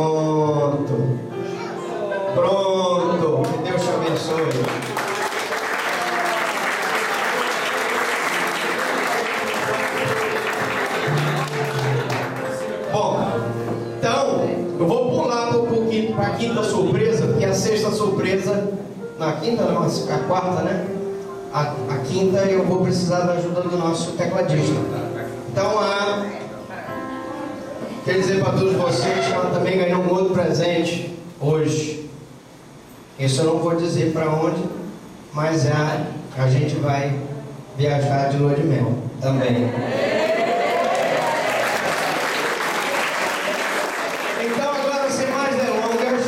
Pronto. Pronto. Que Deus te abençoe. Bom, então, eu vou pular um pouquinho para a quinta surpresa, porque a sexta surpresa, na quinta não, a quarta, né? A quinta eu vou precisar da ajuda do nosso tecladista. Então, quero dizer para todos vocês que ela também ganhou um outro presente hoje. Isso eu não vou dizer para onde, mas a gente vai viajar de lua de mel também. Então, agora, sem mais delongas,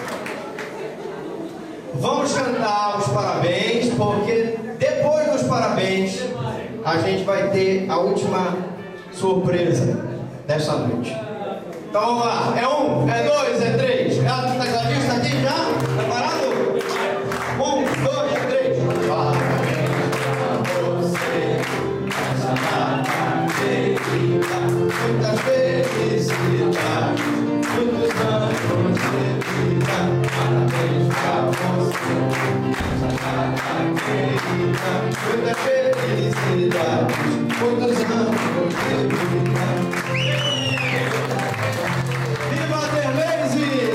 vamos cantar os parabéns, porque depois dos parabéns a gente vai ter a última surpresa dessa noite. Então vamos lá, é 1, é 2, é 3. Ela está gravista aqui já? Tá parado? 1, 2, 3. Parabéns pra você, essa data querida, muitas felicidades, muitos anos de vida. Parabéns pra você, essa data querida, muitas felicidades, muitos anos de vida. Viva a Derleise!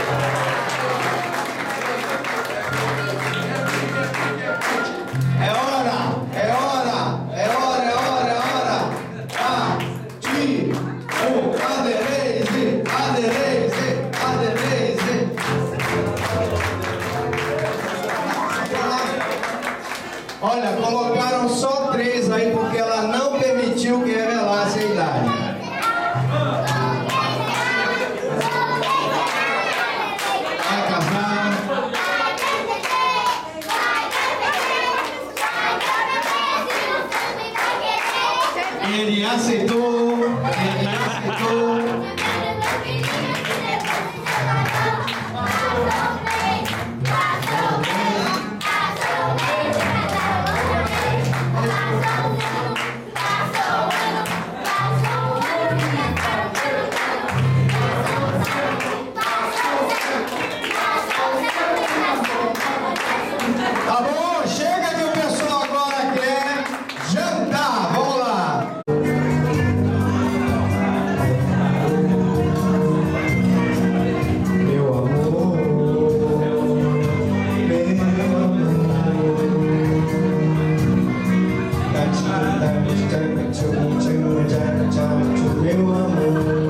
É hora, é hora, é hora, é hora, é hora. A Derleise, a Derleise, a Derleise. Olha, colocaram só 3 aí porque ela não permitiu que revelasse a idade. Ele aceitou, ele aceitou. Tá bom, chega que o pessoal agora quer jantar, vamos lá. Meu amor, meu amor.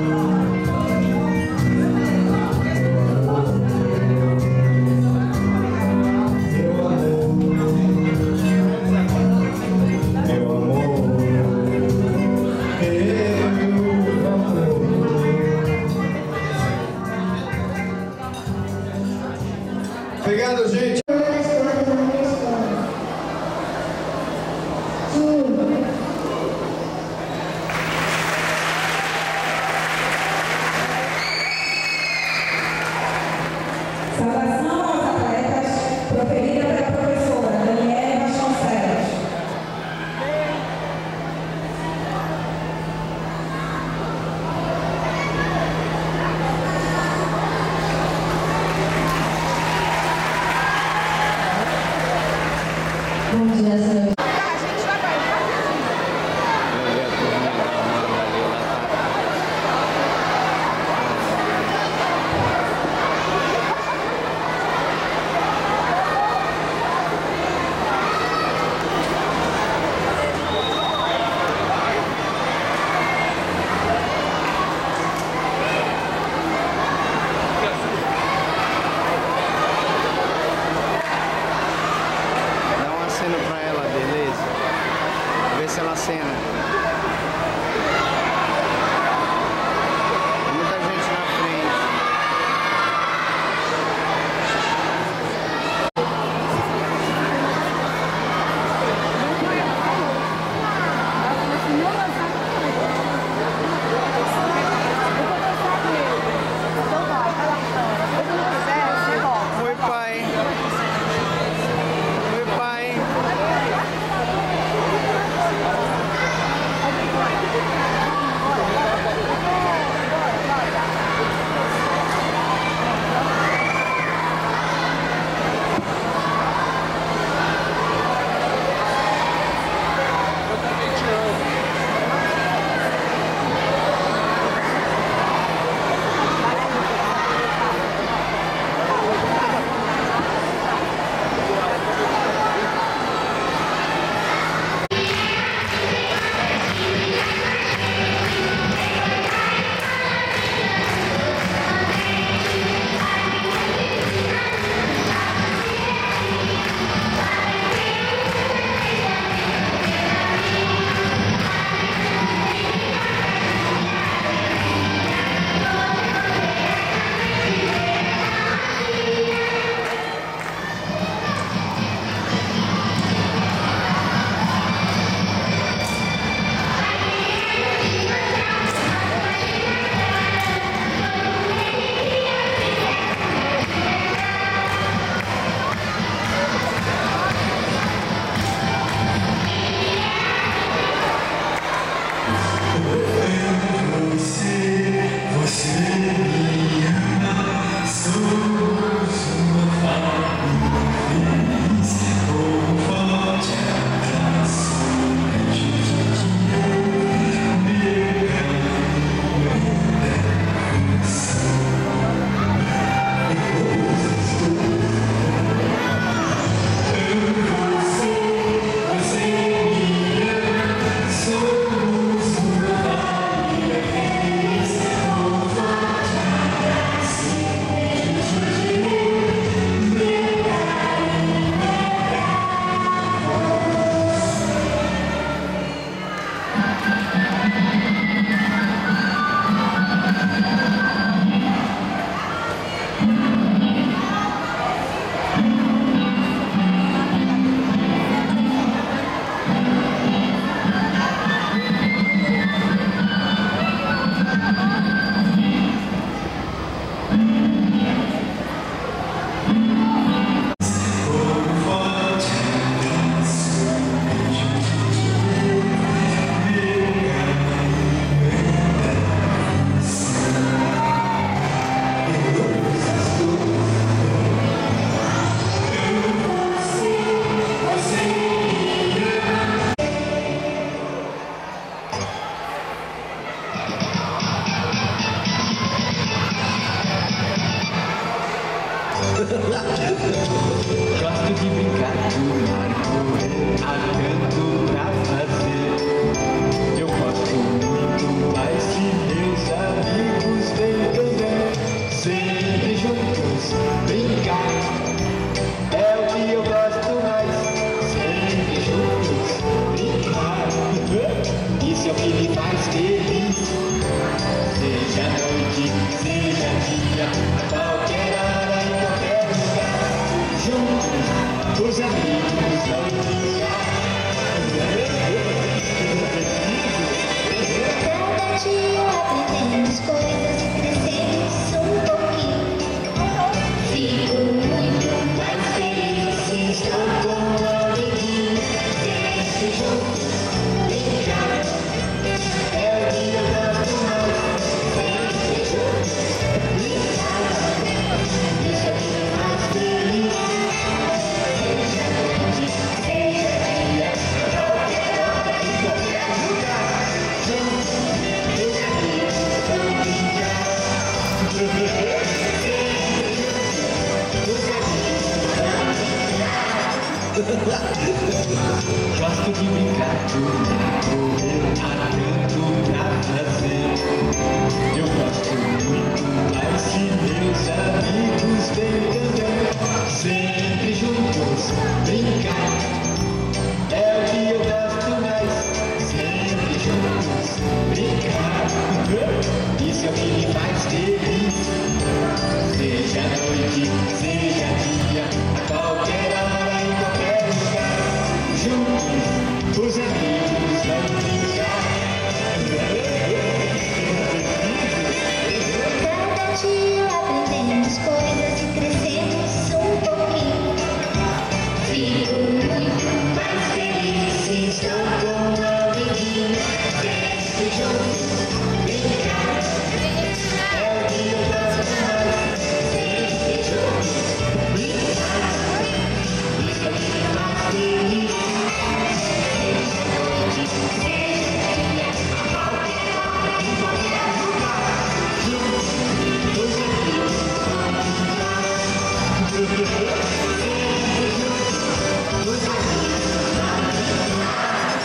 Obrigado, gente. Saudação aos atletas, proferida pela professora Daniela Vasconcelos. Bom dia, senhor. Dá um aceno pra ela. Gosto de brincar, pular, correr, há tanto pra fazer. Eu gosto muito mais se meus amigos vêm também. Sempre juntos, brincar é o que eu gosto mais. Sempre juntos, brincar, isso é o que me faz feliz. Seja noite, seja dia, a qualquer hora, em qualquer lugar. Juntos, os amigos vão brincar. Cada dia aprendemos coisas e crescemos um pouquinho. Fico muito mais feliz se estou com um amiguinho. Sempre juntos, brincar é o que eu gosto mais. Sempre juntos, brincar, isso é o que me faz feliz. Seja noite, seja dia, a qualquer hora, em qualquer lugar. Juntos, os amigos vão brincar. Sempre juntos, os amigos vão brincar. Gosto de brincar, pular, correr, há tanto pra fazer. Eu gosto muito mais se meus amigos vêm também. Sempre juntos, brincar é o que eu gosto mais. Sempre juntos, brincar, isso é o que me faz feliz. Seja noite, seja dia, a qualquer hora, em qualquer lugar. Juntos, os amigos vão brincar. Cada dia aprendemos coisas e crescemos um pouquinho. Fico muito mais feliz se estou com um amiguinho. Sempre juntos, brincar é o que eu gosto mais. Sempre juntos, brincar, isso é o que me faz feliz. Seja noite, seja dia, a qualquer hora, em qualquer lugar. Juntos, os amigos vão brincar. Sempre juntos, os amigos vão brincar.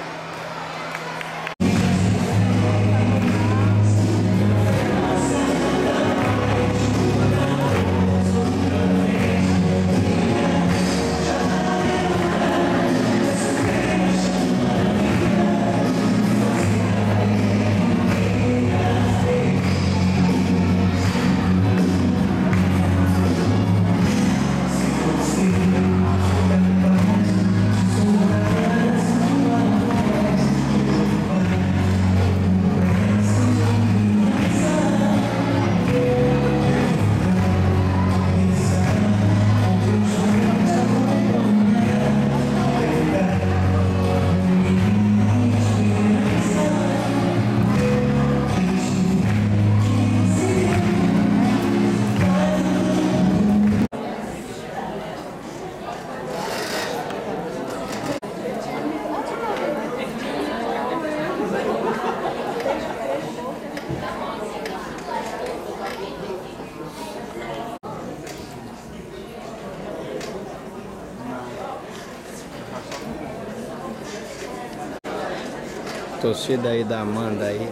Torcida aí da Amanda aí.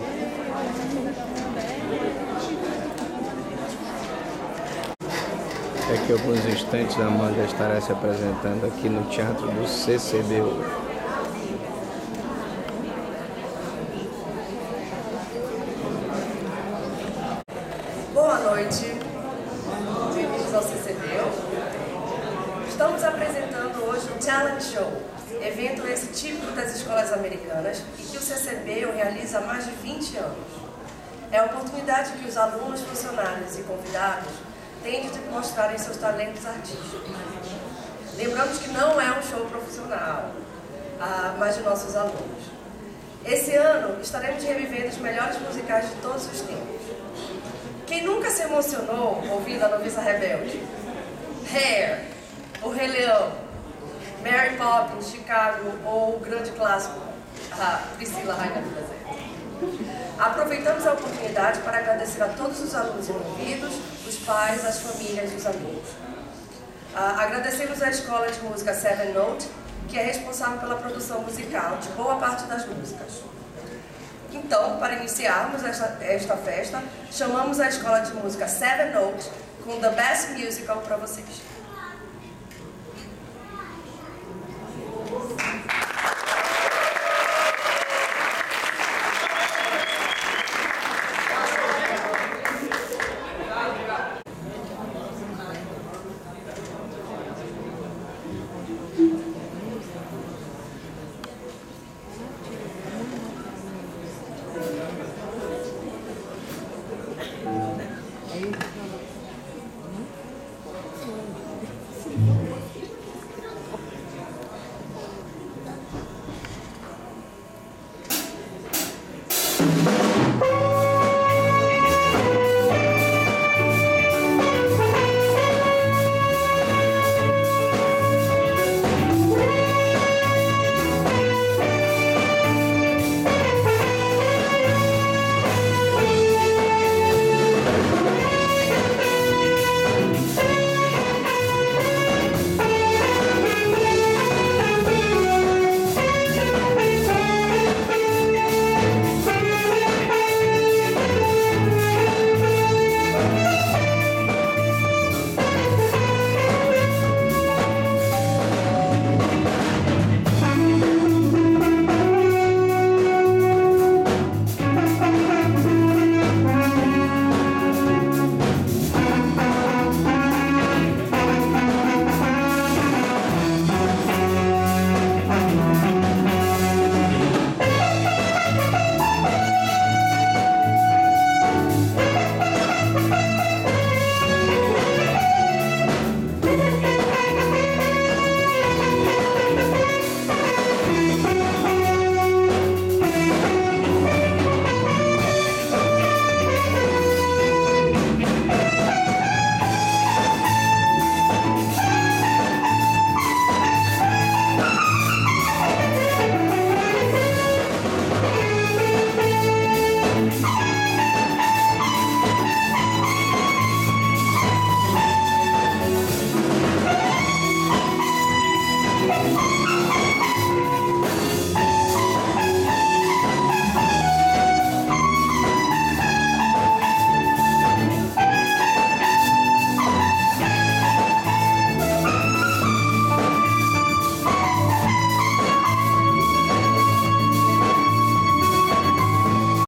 Daqui a alguns instantes a Amanda estará se apresentando aqui no Teatro do CCBU. Boa noite, bem-vindos ao CCBU. Estamos apresentando hoje o Talent Show, evento esse típico das escolas americanas e que o CCBU realiza há mais de 20 anos. É a oportunidade que os alunos, funcionários e convidados têm de mostrarem seus talentos artísticos. Lembramos que não é um show profissional, mas de nossos alunos. Esse ano estaremos revivendo os melhores musicais de todos os tempos. Quem nunca se emocionou ouvindo a Noviça Rebelde? Hair, O Rei Leão, Mary Poppins, Chicago ou o grande clássico, a Priscila, Rainha do Deserto. Aproveitamos a oportunidade para agradecer a todos os alunos envolvidos, os pais, as famílias e os amigos. Agradecemos à Escola de Música Seven Note, que é responsável pela produção musical de boa parte das músicas. Então, para iniciarmos esta festa, chamamos a Escola de Música Seven Note com The Best Musical para vocês.